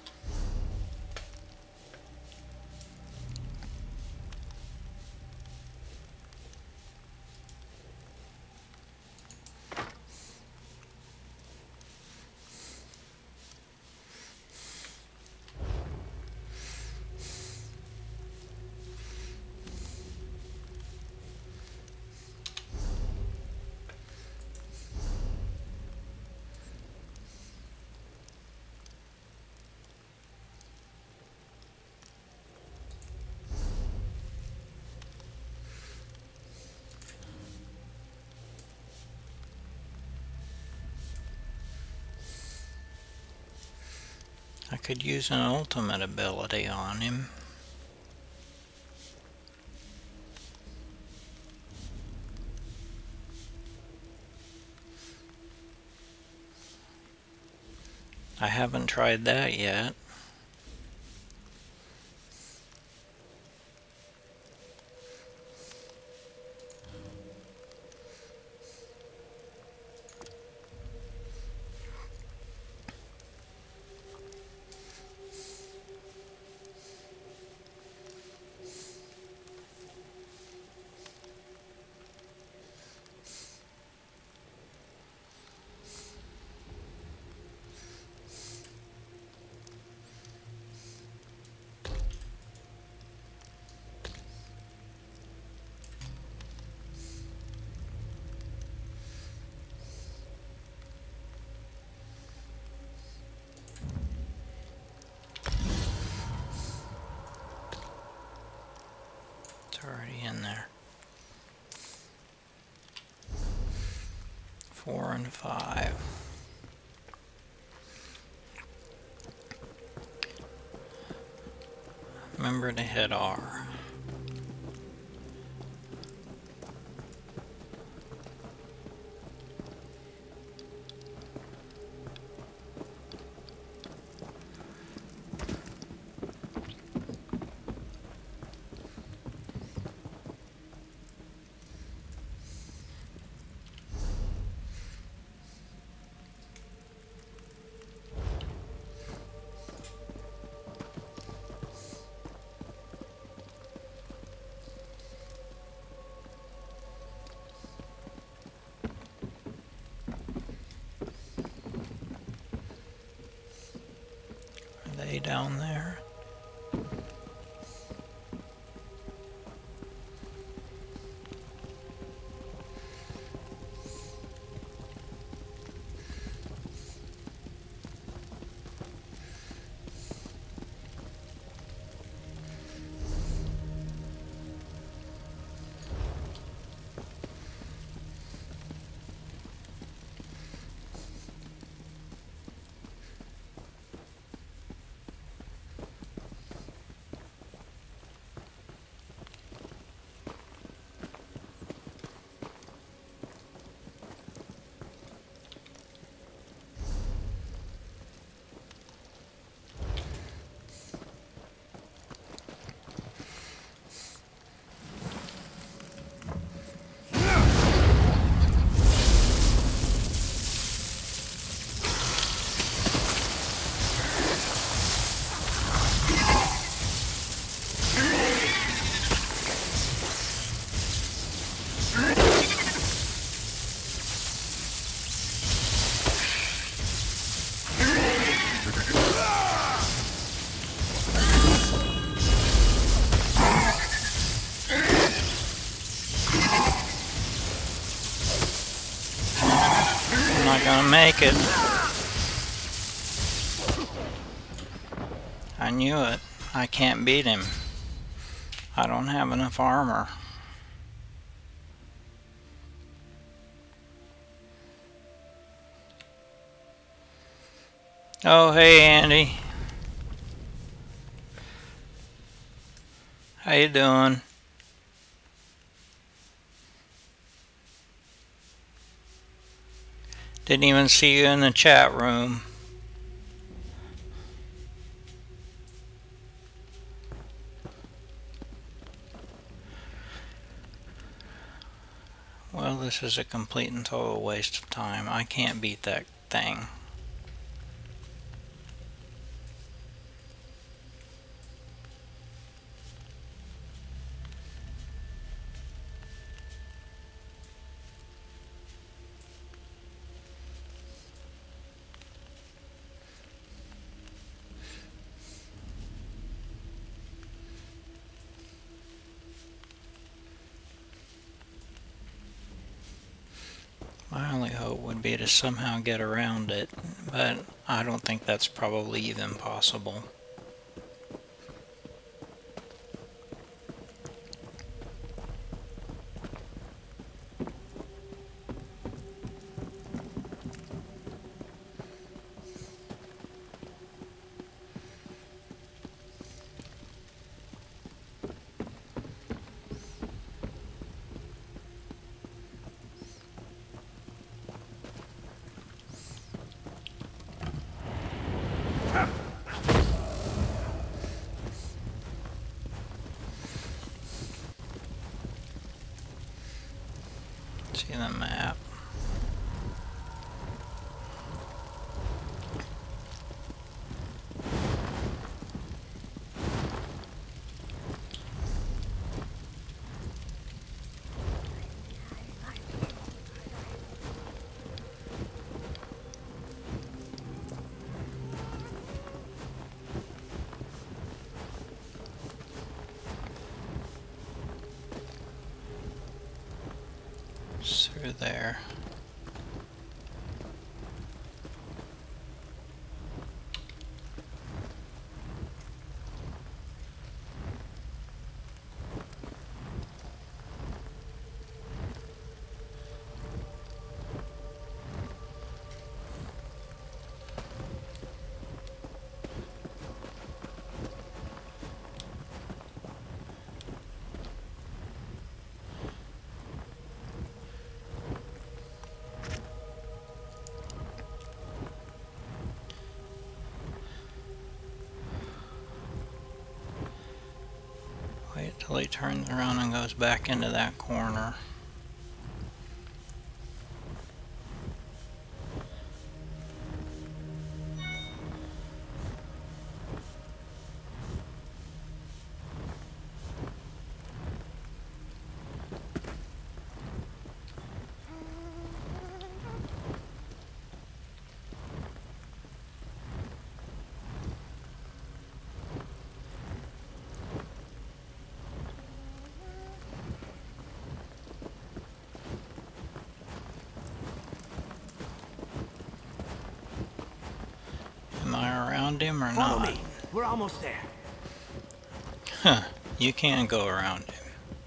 could use an ultimate ability on him. I haven't tried that yet. Already in there. Four and five. Remember to hit R. Down there. Gonna make it. I knew it. I can't beat him. I don't have enough armor. Oh, hey Andy. How you doing? Didn't even see you in the chat room. Well, this is a complete and total waste of time. I can't beat that thing. My only hope would be to somehow get around it, but I don't think that's probably even possible. the map. Through there. Wait till he turns around and goes back into that corner. Am I around him or Follow not? me. We're almost there. Huh. You can't go around him.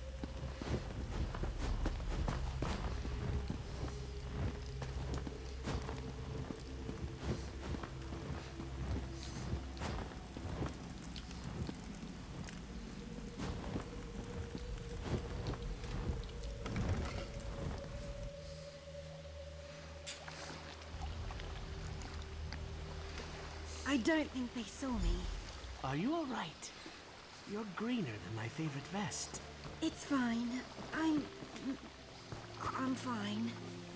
I don't think they saw me. Are you all right? You're greener than my favorite vest. It's fine. I'm... I'm fine.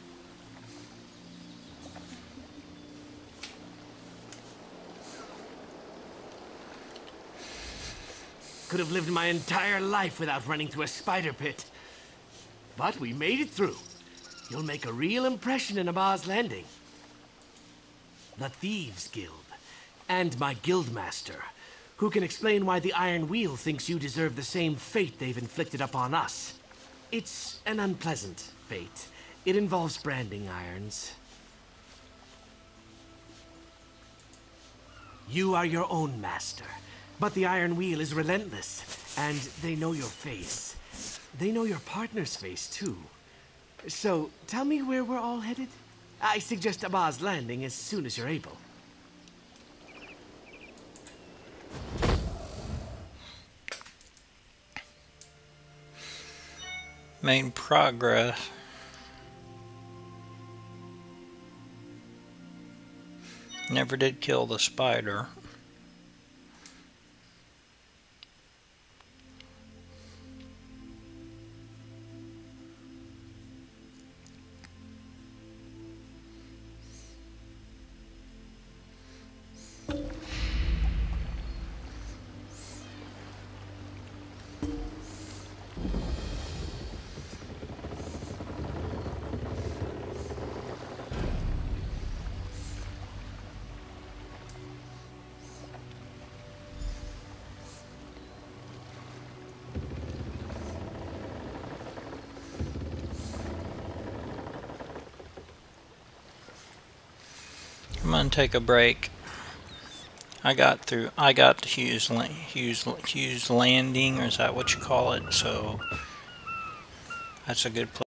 Could have lived my entire life without running through a spider pit. But we made it through. You'll make a real impression in Abba's Landing. The Thieves Guild. And my guildmaster, who can explain why the Iron Wheel thinks you deserve the same fate they've inflicted upon us. It's an unpleasant fate. It involves branding irons. You are your own master, but the Iron Wheel is relentless, and they know your face. They know your partner's face, too. So, tell me where we're all headed? I suggest Abba's Landing as soon as you're able. Made progress. Never did kill the spider. I'm gonna take a break. I got through. I got to Hughes, Hughes, Hughes Landing, or is that what you call it? So that's a good place.